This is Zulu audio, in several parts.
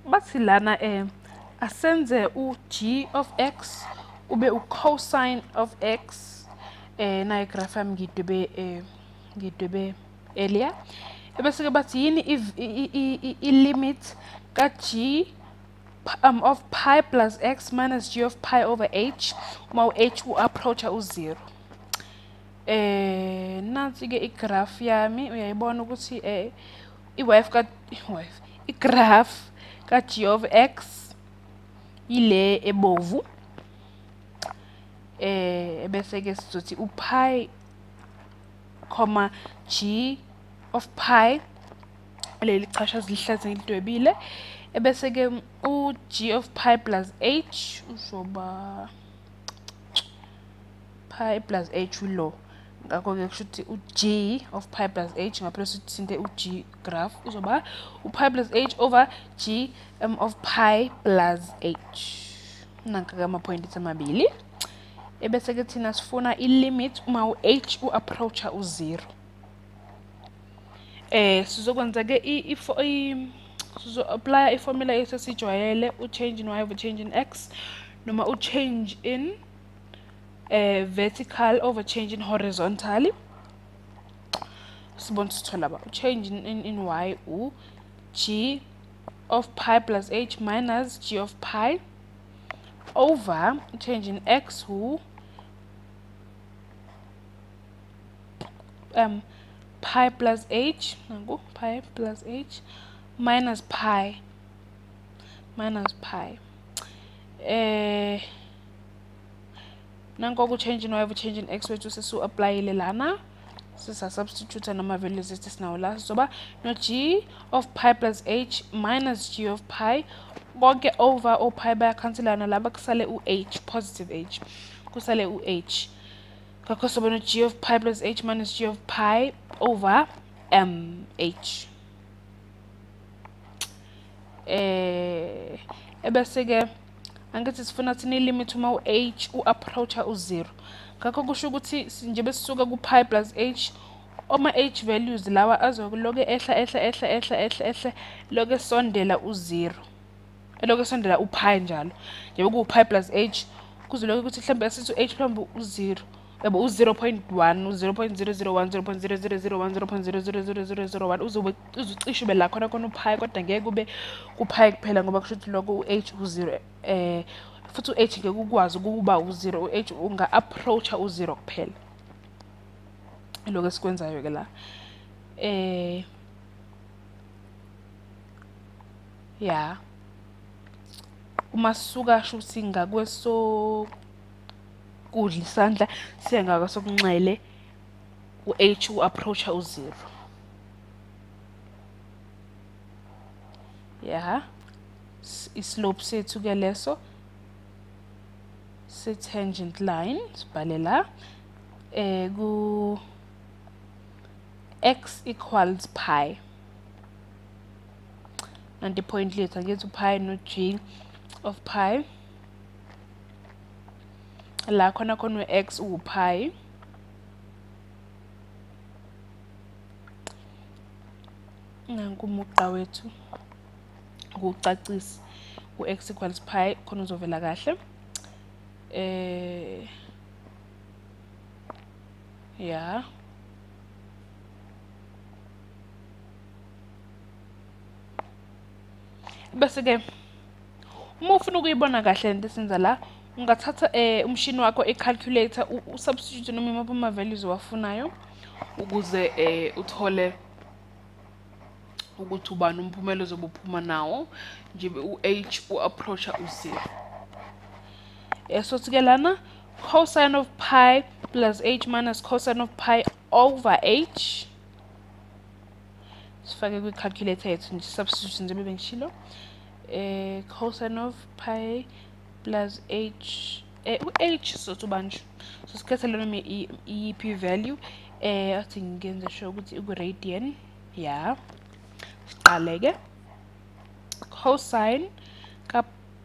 bathi lana asenze u-g of x ube u-cosine of x na igraph yami ngidwebe earlier. Ebese ke bathi yini i-limit ka-g of pi plus x minus g of pi over h uma u-h u-approacha u-0. Nansi ke igraph yami uyayibona ukuthi igraph ka-g of x ile ebovu. Ebese ke sizothi u-pi comma g of pi leli chashazi lihlaze ngilidwebile. Ebese ke u-g of pi plus h uzoba pi plus h ulo. Ngakho-ke kusho ukuthi u-g of pi plus h ngaphela sithinte u-g graph uzoba u-pi plus h over g of pi plus h. Nanka-ke ama-points amabili. Ebese ke thina sifuna i-limit uma u-h u-approacha u-0. Sizokwenza ke sizo-apply i-formula esesijwayele u-change in y over change in x noma u-change in vertical over change in horizontally. Sibona sithola ba change in y u g of pi plus h minus g of pi over change in x u pi plus h nangu pi plus h minus pi nanko ku change in y over change in x wethu sesu apply ile lana sisa substitute nama values ethi sinawo la soba no g of pi plus h minus g of pi bonke over o pi baya cancelana laba kusale u h positive h kusale u h ngakho soba no g of pi plus h minus g of pi over h. Ebese ke angithi sifuna thini limit uma u-h u-approacha u-0. Ngakho kusho ukuthi nje besisuka ku-pi plus h oma-h values lawa azokuloke ehla loke sondela u-0. Loke sondela u-pi njalo. Njengoba ku-pi plus h kuzoloke ukuthi mhlawumbe sithi u-h mhlawumbe u-0. Yabo u-0.1, u-0.001, 0.0001, 0.00001 uzocishe ube la khona u-pi kodwa ngeke kube ku-pi kuphela ngoba kusho ukuthi lokho u-h u-0 futhi u-h ngeke ukwazi ukuba u-0 u-h unga-approacha u-0 kuphela. Lokho esikwenzayo ke la ya uma sisuka sho singakweso kudla isandla siyengaka sokunxele u-h u-approacha u-0. Ya islope sethu ke leso se-tangent line sibhale la ku x equals pi nanti point lethu angithi pi no g of pi la khona u-x u-pi nankumugqa wethu ukucacisa u-x equals pi khona uzovela kahle. Ya bese ke uma ufuna ukuyibona kahle lento esenza la ungathatha umshini wakho e-calculator usubstitute noma imaphi ama-values owafunayo ukuze uthole ukuthi ubani umphumela ozobe uphuma nawo nje u-h u-approacha u-0. Sothi ke lana cosine of pi plus h minus cosine of pi over h sifake kwi-calculator yethu nje substitute nje bebe ngishilo cosine of pi plus h u-h sothi ubanje so sikhethe lona iyiphi value athi ngenze sure ukuthi uku-radian ya siqale ke cosine ka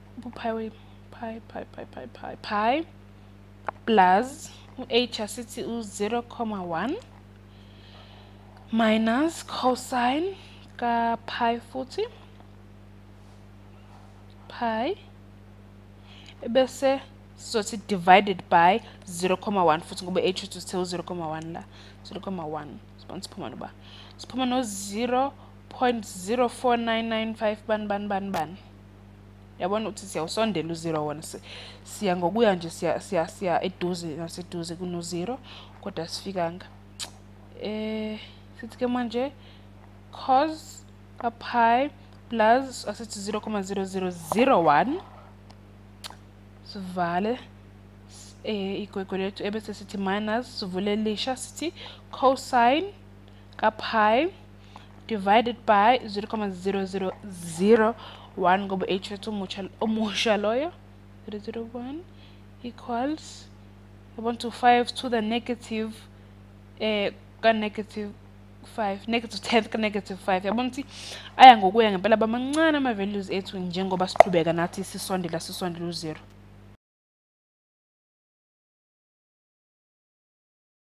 pi plus u-h asithi u-0.1 minus cosine ka pi futhi pi bese sizothi divided by 0,1 futhi ngoba h to still 0,1 la 0,1 sibona siphuma noba siphuma no 0.04995 ban yabona ukuthi siyawusondela u0 wona siya ngokuya nje siya eduze naseduze kuno 0 kodwa sifikanga sithi ke manje cos a pi plus asithi 0,0001 sivale igwegwe lethu ebese sithi minus sivule lisha sithi cosine ka pi divided by 0,0001 ngoba h wethu omusha loyo 001 equals yabona to 5 to the negative ka negative 5 negative 10 ka negative 5 yabona ukuthi aya ngokuya ngempela bamancane ama values ethu njengoba siqhubeka nathi sisondela u0